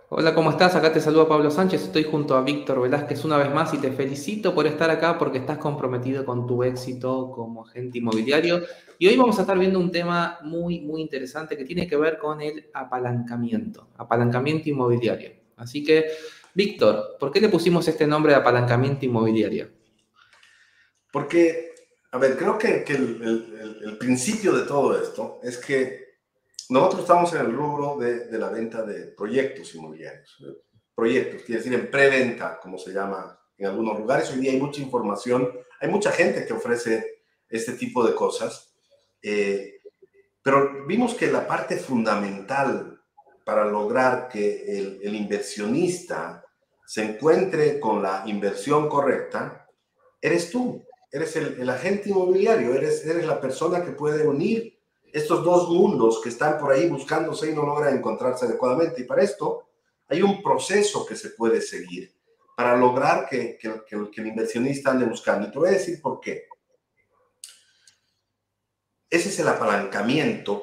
Hola, ¿cómo estás? Acá te saluda Pablo Sánchez. Estoy junto a Víctor Velázquez una vez más y te felicito por estar acá porque estás comprometido con tu éxito como agente inmobiliario. Y hoy vamos a estar viendo un tema muy interesante que tiene que ver con el apalancamiento inmobiliario. Así que, Víctor, ¿por qué le pusimos este nombre de apalancamiento inmobiliario? Porque, a ver, creo que el principio de todo esto es que nosotros estamos en el rubro de la venta de proyectos inmobiliarios. Proyectos, quiere decir en preventa, como se llama en algunos lugares. Hoy día hay mucha información, hay mucha gente que ofrece este tipo de cosas, eh, pero vimos que la parte fundamental para lograr que el inversionista se encuentre con la inversión correcta eres tú, eres el agente inmobiliario, eres la persona que puede unir estos dos mundos que están por ahí buscándose y no logran encontrarse adecuadamente. Y para esto hay un proceso que se puede seguir para lograr que el inversionista ande buscando. Y te voy a decir por qué. Ese es el apalancamiento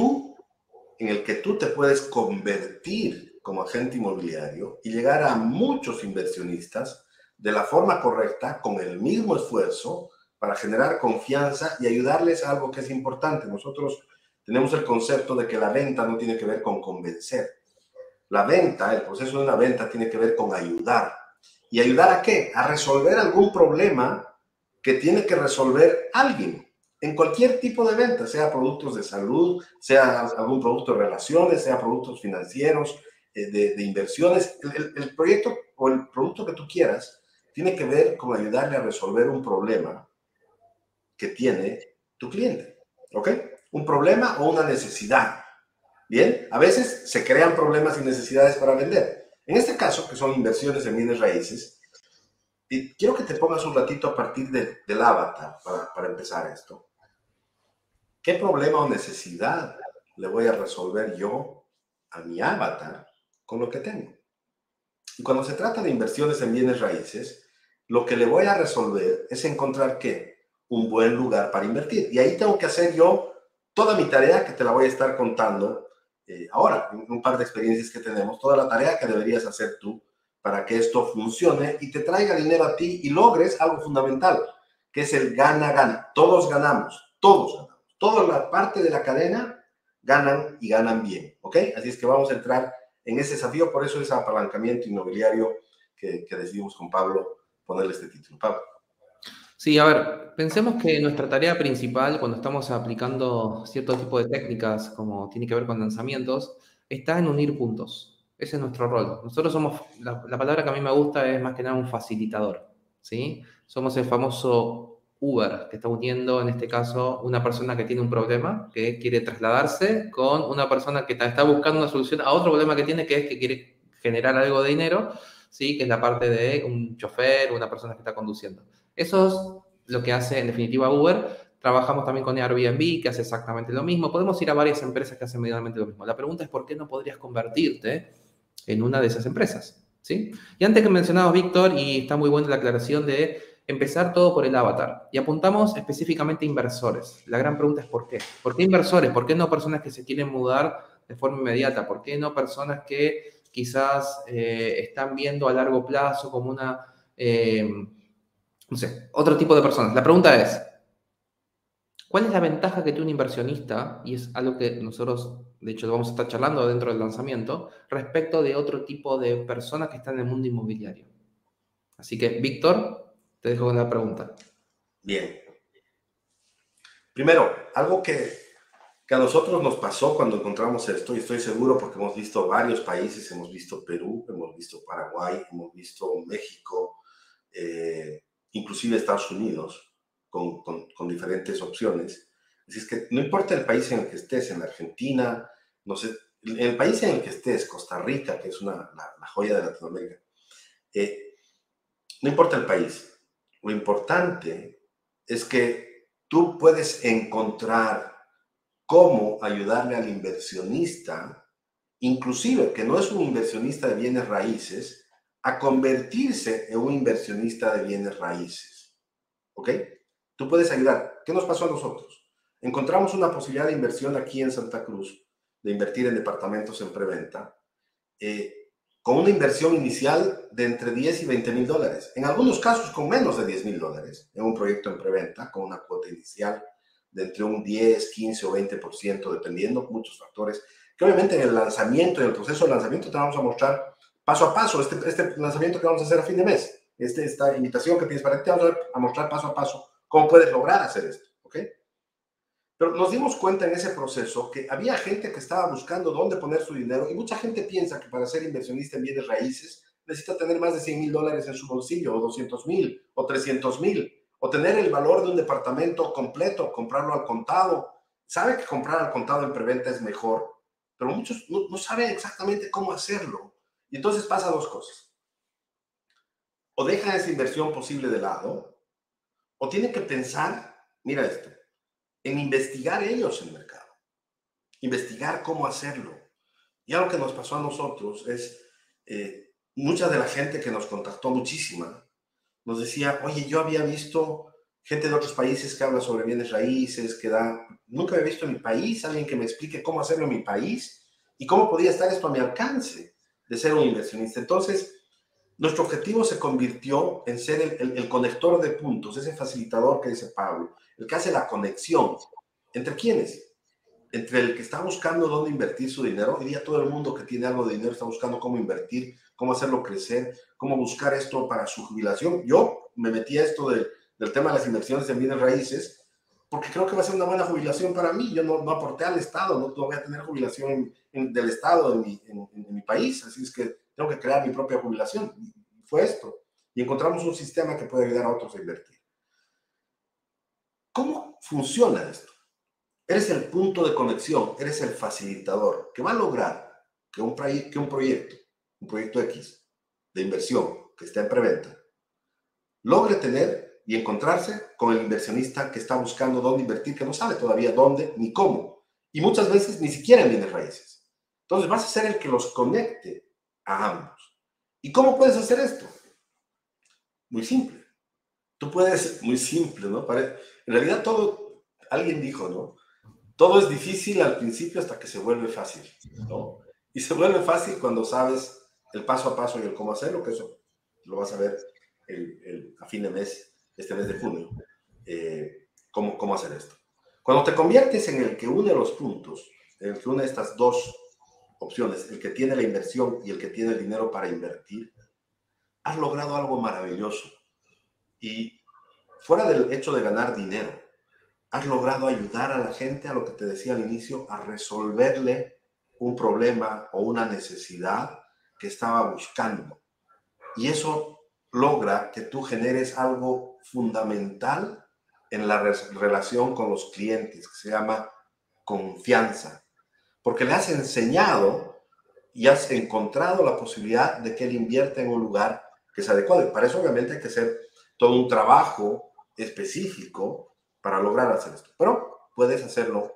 en el que tú te puedes convertir como agente inmobiliario y llegar a muchos inversionistas de la forma correcta, con el mismo esfuerzo, para generar confianza y ayudarles a algo que es importante. Nosotros tenemos el concepto de que la venta no tiene que ver con convencer. La venta, el proceso de una venta tiene que ver con ayudar. ¿Y ayudar a qué? A resolver algún problema que tiene que resolver alguien en cualquier tipo de venta, sea productos de salud, sea algún producto de relaciones, sea productos financieros, de inversiones. El proyecto o el producto que tú quieras tiene que ver con ayudarle a resolver un problema que tiene tu cliente. ¿Ok? Un problema o una necesidad. Bien, a veces se crean problemas y necesidades para vender. En este caso, que son inversiones en bienes raíces, y quiero que te pongas un ratito a partir del avatar para empezar esto. ¿Qué problema o necesidad le voy a resolver yo a mi avatar con lo que tengo? Y cuando se trata de inversiones en bienes raíces, lo que le voy a resolver es encontrar ¿qué? Un buen lugar para invertir. Y ahí tengo que hacer yo toda mi tarea que te la voy a estar contando ahora, en un par de experiencias que tenemos, toda la tarea que deberías hacer tú para que esto funcione y te traiga dinero a ti y logres algo fundamental, que es el gana-gana. Todos ganamos, todos ganamos. Toda la parte de la cadena ganan y ganan bien, ¿ok? Así es que vamos a entrar en ese desafío, por eso es apalancamiento inmobiliario que decidimos con Pablo ponerle este título. Pablo. Sí, a ver, pensemos que nuestra tarea principal cuando estamos aplicando cierto tipo de técnicas, como tiene que ver con lanzamientos, está en unir puntos. Ese es nuestro rol. Nosotros somos, la palabra que a mí me gusta es más que nada un facilitador, ¿sí? Somos el famoso Uber, que está uniendo, en este caso, una persona que tiene un problema, que quiere trasladarse, con una persona que está buscando una solución a otro problema que tiene, que es que quiere generar algo de dinero, ¿sí? Que es la parte de un chofer o una persona que está conduciendo. Eso es lo que hace en definitiva Uber. Trabajamos también con Airbnb, que hace exactamente lo mismo. Podemos ir a varias empresas que hacen medianamente lo mismo. La pregunta es por qué no podrías convertirte en una de esas empresas, ¿sí? Y antes que mencionabas, Víctor, y está muy buena la aclaración de empezar todo por el avatar. Y apuntamos específicamente a inversores. La gran pregunta es ¿por qué? ¿Por qué inversores? ¿Por qué no personas que se quieren mudar de forma inmediata? ¿Por qué no personas que quizás están viendo a largo plazo como una... no sé, otro tipo de personas. La pregunta es, ¿cuál es la ventaja que tiene un inversionista? Y es algo que nosotros, de hecho, lo vamos a estar charlando dentro del lanzamiento, respecto de otro tipo de personas que están en el mundo inmobiliario. Así que, Víctor, te dejo con la pregunta. Bien. Primero, algo que a nosotros nos pasó cuando encontramos esto, y estoy seguro porque hemos visto varios países, hemos visto Perú, hemos visto Paraguay, hemos visto México, inclusive Estados Unidos, con diferentes opciones. Así es que no importa el país en el que estés, en la Argentina, no sé, el país en el que estés, Costa Rica, que es la joya de Latinoamérica, eh, no importa el país, lo importante es que tú puedes encontrar cómo ayudarle al inversionista, inclusive que no es un inversionista de bienes raíces, a convertirse en un inversionista de bienes raíces. ¿Ok? Tú puedes ayudar. ¿Qué nos pasó a nosotros? Encontramos una posibilidad de inversión aquí en Santa Cruz, de invertir en departamentos en preventa. con una inversión inicial de entre 10 y 20 mil dólares. En algunos casos con menos de 10 mil dólares en un proyecto en preventa, con una cuota inicial de entre un 10, 15 o 20%, dependiendo muchos factores, que obviamente en el lanzamiento, en el proceso de lanzamiento te vamos a mostrar paso a paso, este lanzamiento que vamos a hacer a fin de mes, esta invitación que tienes para ti, te vamos a mostrar paso a paso cómo puedes lograr hacer esto, ¿ok? Pero nos dimos cuenta en ese proceso que había gente que estaba buscando dónde poner su dinero y mucha gente piensa que para ser inversionista en bienes raíces necesita tener más de 100 mil dólares en su bolsillo, o 200 mil, o 300 mil, o tener el valor de un departamento completo, comprarlo al contado. Sabe que comprar al contado en preventa es mejor, pero muchos no saben exactamente cómo hacerlo. Y entonces pasa dos cosas. O dejan esa inversión posible de lado, o tienen que pensar, mira esto, en investigar ellos el mercado, investigar cómo hacerlo. Y algo que nos pasó a nosotros es, mucha de la gente que nos contactó, muchísima, nos decía, oye, yo había visto gente de otros países que habla sobre bienes raíces, nunca había visto en mi país alguien que me explique cómo hacerlo en mi país y cómo podía estar esto a mi alcance de ser un inversionista. Entonces, nuestro objetivo se convirtió en ser el conector de puntos, ese facilitador que dice Pablo, el que hace la conexión. ¿Entre quiénes? Entre el que está buscando dónde invertir su dinero. Hoy día todo el mundo que tiene algo de dinero está buscando cómo invertir, cómo hacerlo crecer, cómo buscar esto para su jubilación. Yo me metí a esto del tema de las inversiones en bienes raíces porque creo que va a ser una buena jubilación para mí. Yo no aporté al Estado, no voy a tener jubilación del Estado en mi país, así es que tengo que crear mi propia jubilación. Y fue esto. Y encontramos un sistema que puede ayudar a otros a invertir. ¿Cómo funciona esto? Eres el punto de conexión, eres el facilitador que va a lograr que un proyecto X de inversión que está en preventa, logre tener y encontrarse con el inversionista que está buscando dónde invertir, que no sabe todavía dónde ni cómo. Y muchas veces ni siquiera en bienes raíces. Entonces vas a ser el que los conecte a ambos. ¿Y cómo puedes hacer esto? Muy simple. Muy simple, ¿no? En realidad todo, alguien dijo, ¿no? Todo es difícil al principio hasta que se vuelve fácil, ¿no? Y se vuelve fácil cuando sabes el paso a paso y el cómo hacerlo, que eso lo vas a ver a fin de mes, este mes de junio, cómo hacer esto. Cuando te conviertes en el que une los puntos, en el que une estas dos opciones, el que tiene la inversión y el que tiene el dinero para invertir, has logrado algo maravilloso. Y fuera del hecho de ganar dinero, has logrado ayudar a la gente, a lo que te decía al inicio, a resolverle un problema o una necesidad que estaba buscando. Y eso logra que tú generes algo fundamental en la relación con los clientes, que se llama confianza. Porque le has enseñado y has encontrado la posibilidad de que él invierta en un lugar que es adecuado. Y para eso obviamente hay que hacer todo un trabajo específico para lograr hacer esto. Pero puedes hacerlo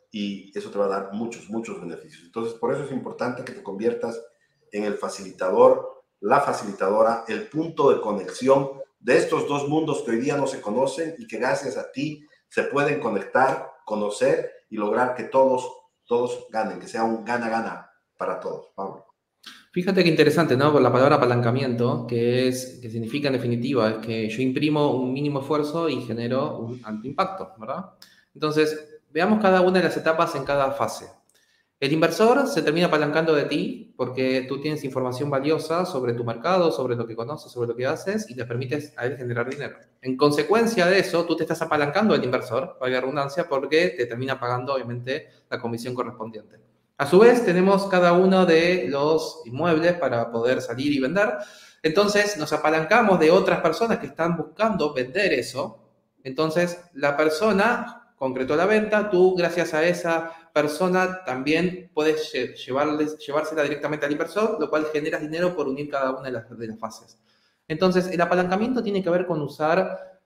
y eso te va a dar muchos, muchos beneficios. Entonces, por eso es importante que te conviertas en el facilitador, la facilitadora, el punto de conexión de estos dos mundos que hoy día no se conocen y que gracias a ti se pueden conectar, conocer y lograr que todos ganen, que sea un gana-gana para todos. Pablo. Fíjate qué interesante, ¿no? Por la palabra apalancamiento, que significa en definitiva, es que yo imprimo un mínimo esfuerzo y genero un alto impacto, ¿verdad? Entonces, veamos cada una de las etapas en cada fase. El inversor se termina apalancando de ti porque tú tienes información valiosa sobre tu mercado, sobre lo que conoces, sobre lo que haces y le permites a él generar dinero. En consecuencia de eso, tú te estás apalancando del inversor, valga la redundancia, porque te termina pagando, obviamente, la comisión correspondiente. A su vez, tenemos cada uno de los inmuebles para poder salir y vender. Entonces, nos apalancamos de otras personas que están buscando vender eso. Entonces, la persona concretó la venta, tú, gracias a esa persona, también puedes llevársela directamente al inversor, lo cual genera dinero por unir cada una de las fases. Entonces, el apalancamiento tiene que ver con usar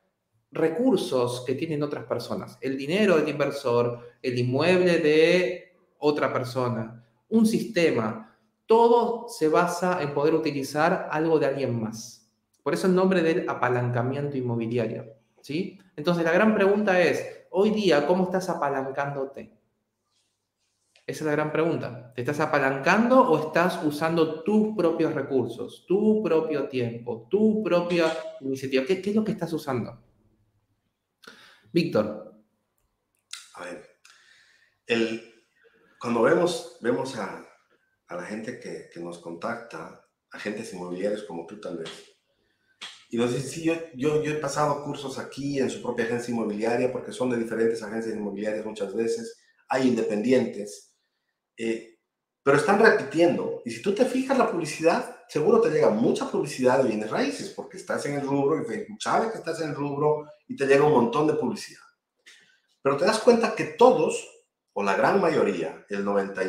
recursos que tienen otras personas. El dinero del inversor, el inmueble de otra persona, un sistema. Todo se basa en poder utilizar algo de alguien más. Por eso el nombre del apalancamiento inmobiliario, ¿sí? Entonces, la gran pregunta es, hoy día, ¿cómo estás apalancándote? Esa es la gran pregunta. ¿Te estás apalancando o estás usando tus propios recursos, tu propio tiempo, tu propia iniciativa? ¿Qué es lo que estás usando? Víctor. A ver, cuando vemos a la gente que nos contacta, agentes inmobiliarios como tú tal vez, y nos dicen, sí, yo he pasado cursos aquí en su propia agencia inmobiliaria, porque son de diferentes agencias inmobiliarias muchas veces, hay independientes, pero están repitiendo. Y si tú te fijas la publicidad, seguro te llega mucha publicidad de bienes raíces, porque estás en el rubro y Facebook sabe que estás en el rubro y te llega un montón de publicidad. Pero te das cuenta que todos, o la gran mayoría, el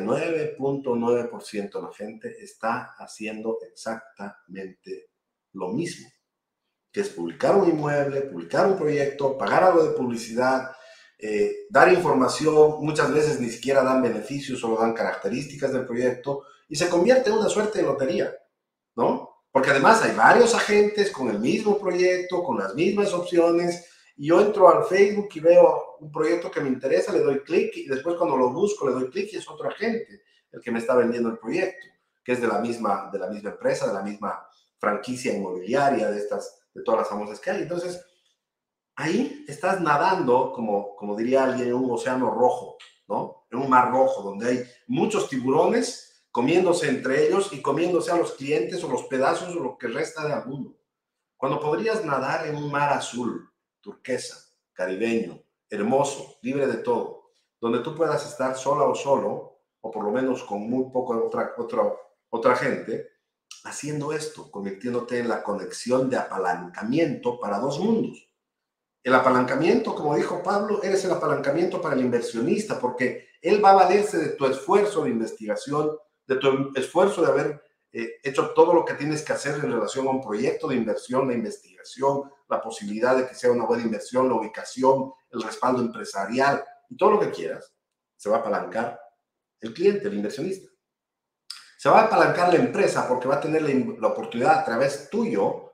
99.9% de la gente está haciendo exactamente lo mismo, que es publicar un inmueble, publicar un proyecto, pagar algo de publicidad, dar información, muchas veces ni siquiera dan beneficios, solo dan características del proyecto, y se convierte en una suerte de lotería, ¿no? Porque además hay varios agentes con el mismo proyecto, con las mismas opciones, y yo entro al Facebook y veo un proyecto que me interesa, le doy clic, y después cuando lo busco le doy clic y es otro agente el que me está vendiendo el proyecto, que es de la misma empresa, de la misma franquicia inmobiliaria, de todas las famosas que hay. Entonces, ahí estás nadando, como diría alguien, en un océano rojo, ¿no? En un mar rojo, donde hay muchos tiburones comiéndose entre ellos y comiéndose a los clientes o los pedazos o lo que resta de alguno. Cuando podrías nadar en un mar azul, turquesa, caribeño, hermoso, libre de todo, donde tú puedas estar sola o solo, o por lo menos con muy poco otra gente, haciendo esto, convirtiéndote en la conexión de apalancamiento para dos mundos. El apalancamiento, como dijo Pablo, eres el apalancamiento para el inversionista, porque él va a valerse de tu esfuerzo de investigación, de tu esfuerzo de haber hecho todo lo que tienes que hacer en relación a un proyecto de inversión, la investigación, la posibilidad de que sea una buena inversión, la ubicación, el respaldo empresarial y todo lo que quieras. Se va a apalancar el cliente, el inversionista. Se va a apalancar la empresa porque va a tener la oportunidad a través tuyo,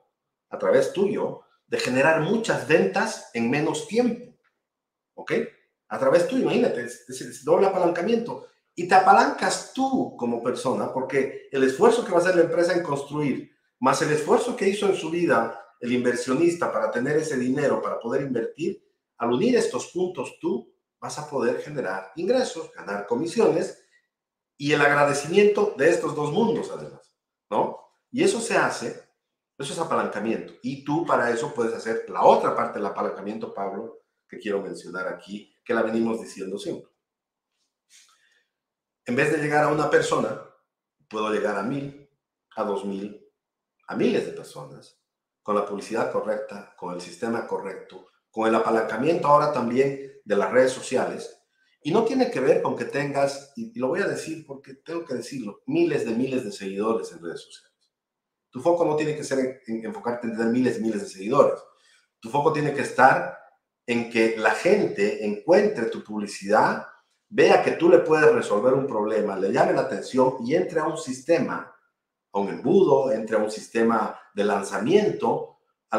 de generar muchas ventas en menos tiempo, ¿ok? A través tuyo, imagínate, es doble apalancamiento. Y te apalancas tú como persona porque el esfuerzo que va a hacer la empresa en construir, más el esfuerzo que hizo en su vida el inversionista para tener ese dinero, para poder invertir, al unir estos puntos tú vas a poder generar ingresos, ganar comisiones y el agradecimiento de estos dos mundos además, ¿no? Y eso se hace, eso es apalancamiento. Y tú para eso puedes hacer la otra parte del apalancamiento, Pablo, que quiero mencionar aquí, que la venimos diciendo siempre. En vez de llegar a una persona, puedo llegar a 1,000, a 2,000, a miles de personas, con la publicidad correcta, con el sistema correcto, con el apalancamiento ahora también de las redes sociales. Y no tiene que ver con que tengas, y lo voy a decir porque tengo que decirlo, miles de seguidores en redes sociales. Tu foco no tiene que ser en enfocarte en tener miles y miles de seguidores. Tu foco tiene que estar en que la gente encuentre tu publicidad, vea que tú le puedes resolver un problema, le llame la atención y entre a un sistema, a un embudo, entre a un sistema de lanzamiento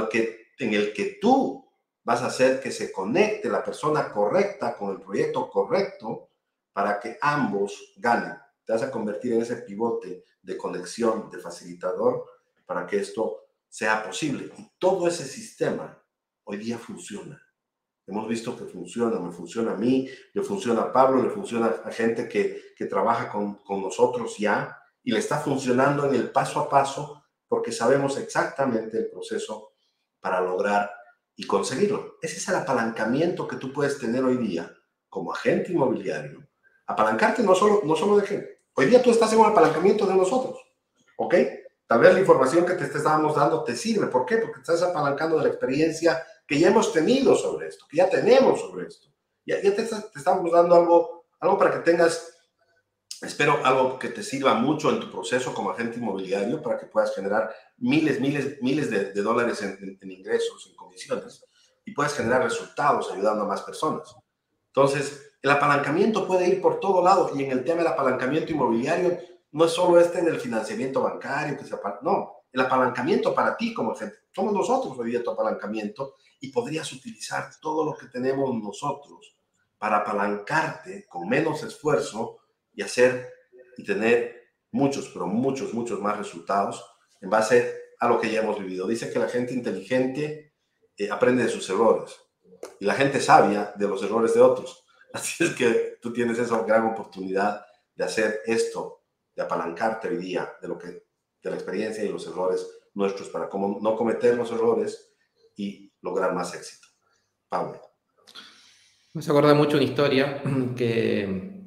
en el que tú vas a hacer que se conecte la persona correcta con el proyecto correcto para que ambos ganen. Te vas a convertir en ese pivote de conexión, de facilitador, para que esto sea posible. Y todo ese sistema hoy día funciona. Hemos visto que funciona, me funciona a mí, le funciona a Pablo, le funciona a gente que trabaja con nosotros ya y le está funcionando en el paso a paso porque sabemos exactamente el proceso para lograr y conseguirlo. Ese es el apalancamiento que tú puedes tener hoy día como agente inmobiliario. Apalancarte no solo de gente. Hoy día tú estás en un apalancamiento de nosotros, ¿ok? Tal vez la información que te estábamos dando te sirve. ¿Por qué? Porque te estás apalancando de la experiencia que ya hemos tenido sobre esto, que ya tenemos sobre esto. Ya te estamos dando algo para que tengas, espero, algo que te sirva mucho en tu proceso como agente inmobiliario, para que puedas generar miles de dólares en ingresos, en comisiones, y puedas generar resultados ayudando a más personas. Entonces, el apalancamiento puede ir por todo lado, y en el tema del apalancamiento inmobiliario, no es solo del financiamiento bancario, no, el apalancamiento para ti como agente. Somos nosotros hoy día tu apalancamiento, y podrías utilizar todo lo que tenemos nosotros para apalancarte con menos esfuerzo y hacer y tener muchos, pero muchos, muchos más resultados en base a lo que ya hemos vivido. Dice que la gente inteligente aprende de sus errores y la gente sabia de los errores de otros. Así es que tú tienes esa gran oportunidad de hacer esto, de apalancarte hoy día de la experiencia y los errores nuestros para cómo no cometer los errores y lograr más éxito. Pablo. Me hace acordar mucho una historia que,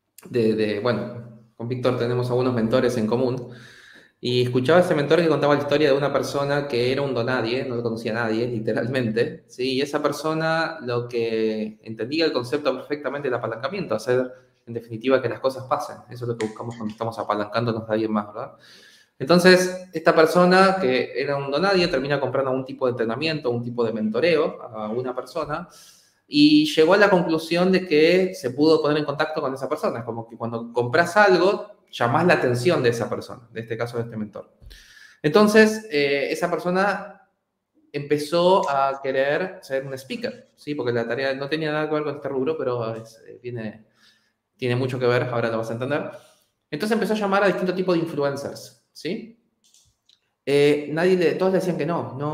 bueno, con Víctor tenemos algunos mentores en común. Y escuchaba a ese mentor que contaba la historia de una persona que era un donadie, no lo conocía a nadie, literalmente, ¿sí? Y esa persona lo que entendía el concepto perfectamente del apalancamiento, hacer, en definitiva, que las cosas pasen. Eso es lo que buscamos cuando estamos apalancándonos de alguien más, ¿verdad? Entonces, esta persona que era un donadie termina comprando algún tipo de entrenamiento, un tipo de mentoreo a una persona y llegó a la conclusión de que se pudo poner en contacto con esa persona. Como que cuando compras algo, llamás la atención de esa persona, de este caso de este mentor. Entonces, esa persona empezó a querer ser un speaker, ¿sí? Porque la tarea no tenía nada que ver con este rubro, pero tiene mucho que ver, ahora lo vas a entender. Entonces empezó a llamar a distintos tipos de influencers, ¿sí? Todos le decían que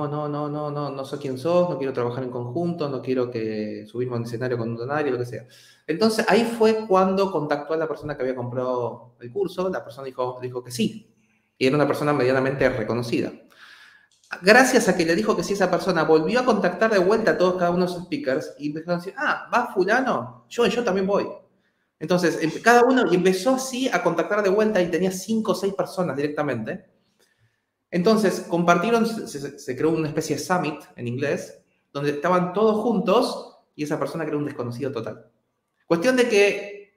no sé quién sos, no quiero trabajar en conjunto, no quiero que subirme a un escenario con un donario, lo que sea. Entonces ahí fue cuando contactó a la persona que había comprado el curso, la persona dijo que sí, y era una persona medianamente reconocida. Gracias a que le dijo que sí, esa persona volvió a contactar de vuelta a todos cada uno de sus speakers y empezó a decir, va fulano, yo también voy. Entonces, cada uno y empezó así a contactar de vuelta y tenía 5 o 6 personas directamente. Entonces, compartieron, se creó una especie de summit en inglés, donde estaban todos juntos y esa persona creó un desconocido total. Cuestión de que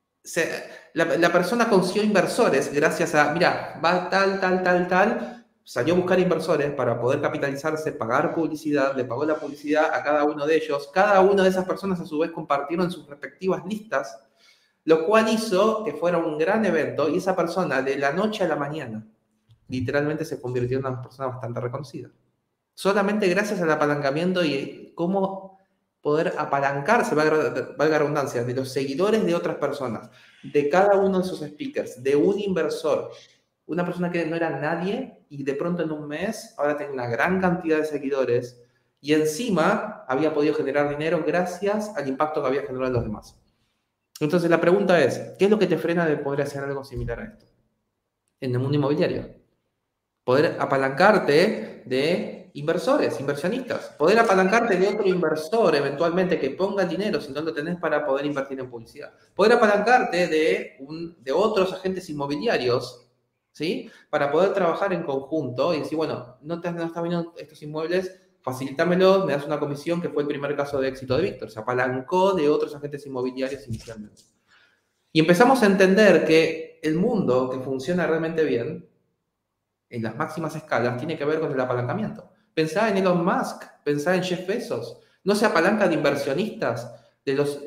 la persona consiguió inversores gracias a, mira, va tal, salió a buscar inversores para poder capitalizarse, pagar publicidad, le pagó la publicidad a cada uno de ellos. Cada una de esas personas a su vez compartieron sus respectivas listas, lo cual hizo que fuera un gran evento y esa persona de la noche a la mañana literalmente se convirtió en una persona bastante reconocida. Solamente gracias al apalancamiento y cómo poder apalancarse, valga la redundancia, de los seguidores de otras personas, de cada uno de sus speakers, de un inversor, una persona que no era nadie y de pronto en un mes ahora tiene una gran cantidad de seguidores y encima había podido generar dinero gracias al impacto que había generado en los demás. Entonces la pregunta es, ¿qué es lo que te frena de poder hacer algo similar a esto en el mundo inmobiliario? Poder apalancarte de inversores, inversionistas, poder apalancarte de otro inversor eventualmente que ponga el dinero si no lo tenés para poder invertir en publicidad, poder apalancarte de otros agentes inmobiliarios, ¿sí? Para poder trabajar en conjunto y decir, bueno, no están viendo estos inmuebles, facilítamelos, me das una comisión, que fue el primer caso de éxito de Víctor, se apalancó de otros agentes inmobiliarios inicialmente. Y empezamos a entender que el mundo que funciona realmente bien en las máximas escalas tiene que ver con el apalancamiento. Pensá en Elon Musk, pensá en Jeff Bezos. No se apalanca de inversionistas, de los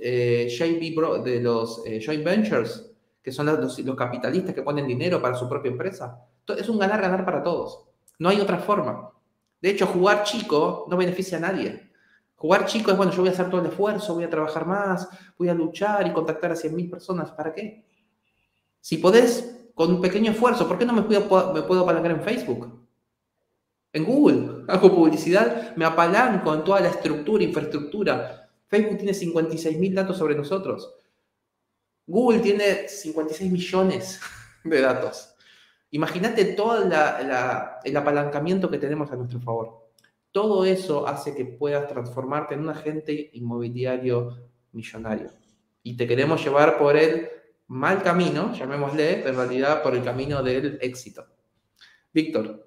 de los joint ventures, que son los capitalistas que ponen dinero para su propia empresa. Es un ganar-ganar para todos. No hay otra forma. De hecho, jugar chico no beneficia a nadie. Jugar chico es, bueno, yo voy a hacer todo el esfuerzo, voy a trabajar más, voy a luchar y contactar a 100.000 personas. ¿Para qué? Si podés, con un pequeño esfuerzo, ¿por qué no me puedo apalancar en Facebook? En Google, hago publicidad, me apalanco en toda la estructura, infraestructura. Facebook tiene 56.000 datos sobre nosotros. Google tiene 56 millones de datos. Imagínate todo el apalancamiento que tenemos a nuestro favor. Todo eso hace que puedas transformarte en un agente inmobiliario millonario. Y te queremos llevar por el mal camino, llamémosle, pero en realidad por el camino del éxito. Víctor.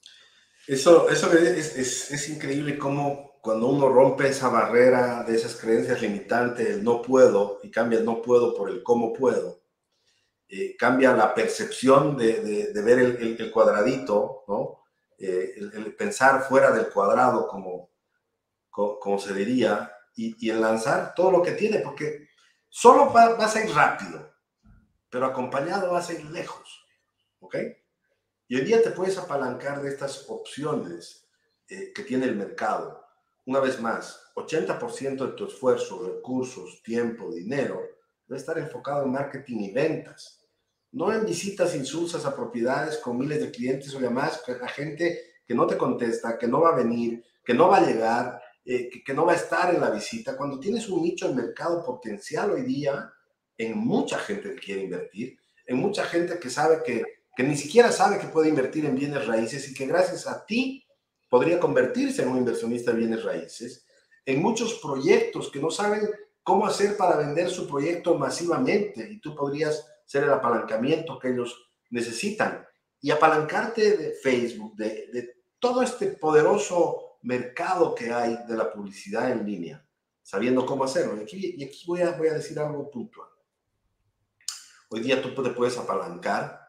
Eso es increíble cómo cuando uno rompe esa barrera de esas creencias limitantes, el no puedo, y cambia el no puedo por el cómo puedo, cambia la percepción de ver el cuadradito, ¿no? El pensar fuera del cuadrado, como se diría, y el lanzar todo lo que tiene, porque solo vas a ir rápido, pero acompañado vas a ir lejos, ¿ok? Y hoy día te puedes apalancar de estas opciones que tiene el mercado. Una vez más, 80% de tu esfuerzo, recursos, tiempo, dinero, debe estar enfocado en marketing y ventas, no en visitas insulsas a propiedades con miles de clientes o llamadas a gente que no te contesta, que no va a venir, que no va a llegar, que no va a estar en la visita. Cuando tienes un nicho de mercado potencial hoy día, en mucha gente que quiere invertir, en mucha gente que sabe que ni siquiera sabe que puede invertir en bienes raíces y que gracias a ti podría convertirse en un inversionista de bienes raíces, en muchos proyectos que no saben cómo hacer para vender su proyecto masivamente y tú podrías ser el apalancamiento que ellos necesitan. Y apalancarte de Facebook, de todo este poderoso mercado que hay de la publicidad en línea, sabiendo cómo hacerlo. Y aquí voy a decir algo puntual. Hoy día tú te puedes apalancar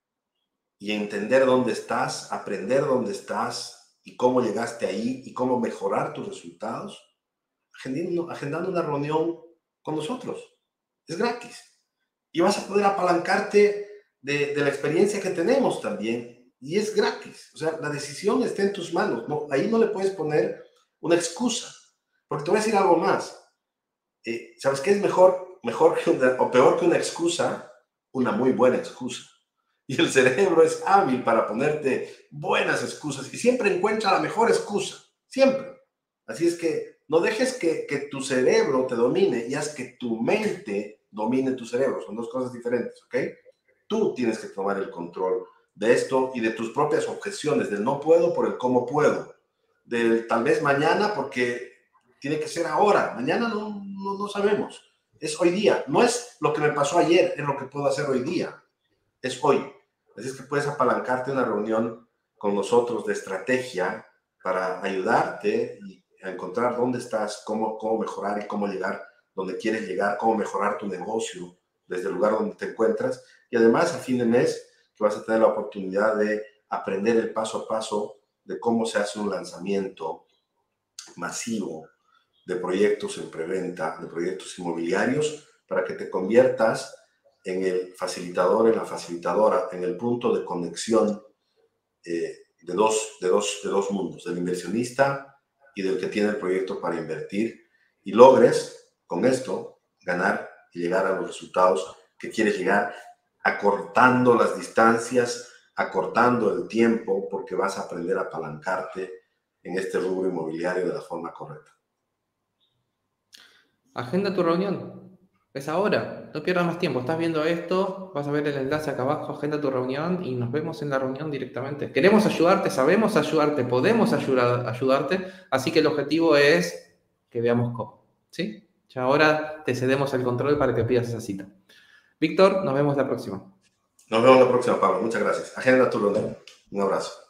y entender dónde estás, aprender dónde estás y cómo llegaste ahí y cómo mejorar tus resultados, agendando una reunión con nosotros. Es gratis. Y vas a poder apalancarte de la experiencia que tenemos también. Y es gratis. O sea, la decisión está en tus manos. No, ahí no le puedes poner una excusa. Porque te voy a decir algo más. ¿Sabes qué es mejor que o peor que una excusa? Una muy buena excusa. Y el cerebro es hábil para ponerte buenas excusas. Y siempre encuentra la mejor excusa. Siempre. Así es que no dejes que tu cerebro te domine y haz que tu mente domine tu cerebro. Son dos cosas diferentes, ¿ok? Tú tienes que tomar el control de esto y de tus propias objeciones, del no puedo por el cómo puedo, del tal vez mañana porque tiene que ser ahora. Mañana no sabemos. Es hoy día. No es lo que me pasó ayer, es lo que puedo hacer hoy día. Es hoy. Así es que puedes apalancarte en una reunión con nosotros de estrategia para ayudarte a encontrar dónde estás, cómo mejorar y cómo llegar donde quieres llegar, cómo mejorar tu negocio desde el lugar donde te encuentras. Y además, a fin de mes, que vas a tener la oportunidad de aprender el paso a paso de cómo se hace un lanzamiento masivo de proyectos en preventa, de proyectos inmobiliarios, para que te conviertas en el facilitador, en la facilitadora, en el punto de conexión de dos mundos, del inversionista y del que tiene el proyecto para invertir, y logres con esto ganar y llegar a los resultados que quieres llegar, acortando las distancias, acortando el tiempo, porque vas a aprender a apalancarte en este rubro inmobiliario de la forma correcta. Agenda tu reunión. Es ahora. No pierdas más tiempo. Estás viendo esto, vas a ver el enlace acá abajo, agenda tu reunión y nos vemos en la reunión directamente. Queremos ayudarte, sabemos ayudarte, podemos ayudarte, así que el objetivo es que veamos cómo. ¿Sí? Ya ahora te cedemos el control para que pidas esa cita. Víctor, nos vemos la próxima. Nos vemos la próxima, Pablo. Muchas gracias. Agenda tu reunión. Un abrazo.